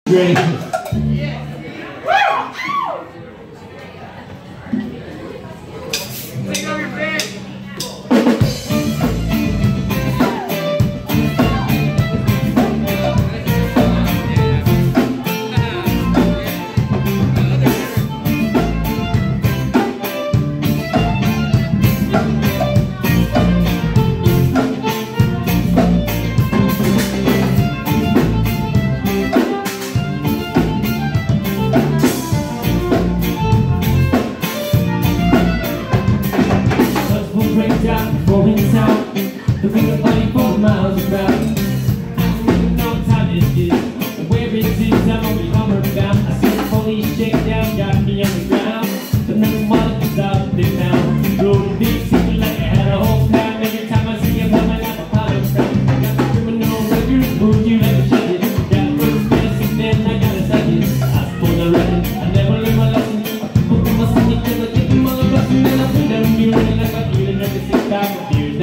Great. Going in town, the bigger body 4 miles around. I don't even know what time it is, and where it is, I'm only homeward bound. I see the police shake down, got me on the ground, but nothing more is out there now. Rolling big city like I had a whole time. Every time I see a woman, I'm a pot of crap. Got the criminal record, move you like a shut it. Got first best and then I gotta suck it. I suppose I read it, I never learned my lesson. I put my stomach till I get the mother bustin', and I put them feeling like I feel it every 6 times.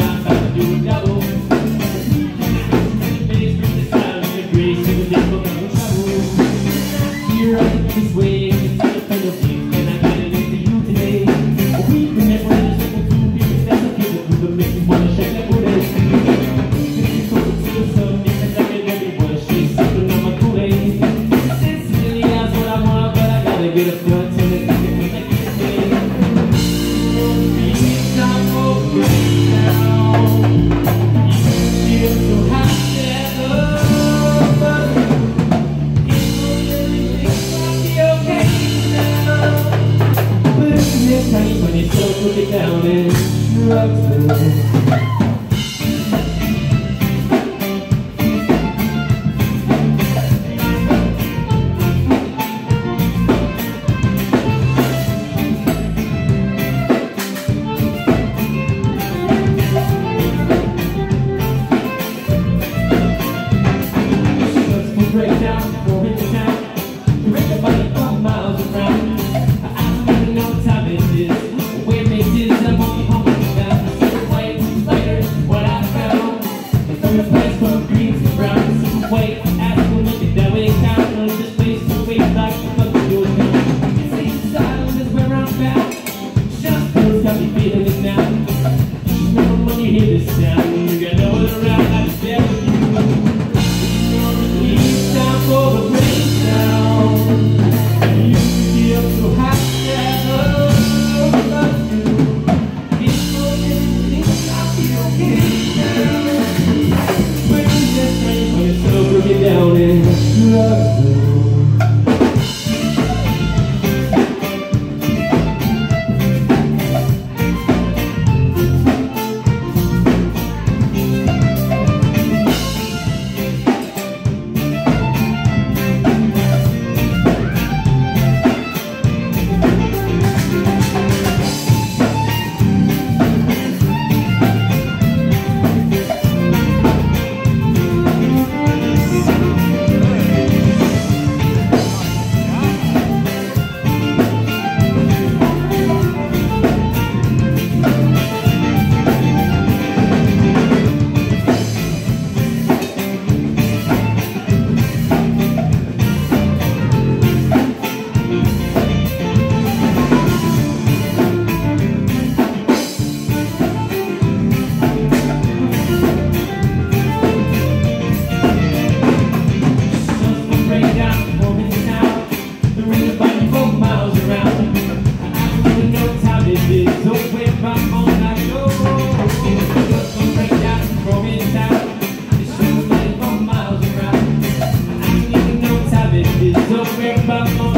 This way, it's a kind of thing, and I got it into you today. We can never understand the two people that's a kid who can make you wanna shake that booty. It's so to the sun, because I get everyone shake something on my booty. Sincerely, that's what I want, but I gotta get up front so that I can make it stay. It's not over now. You feel so hot there. When it's so put it down in drugs. Break down, go into town, break the body 4 miles around. The place from greens to browns, this way, ask when you get that way down. On this place, the way like the fuck you doing now. You see the silence is where I'm back. Just feels got me feeling it now. You remember when you hear this sound, you got no one around, I just there with you. It's time for the breakdown. You feel so hot that love loves you. It's so good, I feel okay now. So bring it down in love. Bye.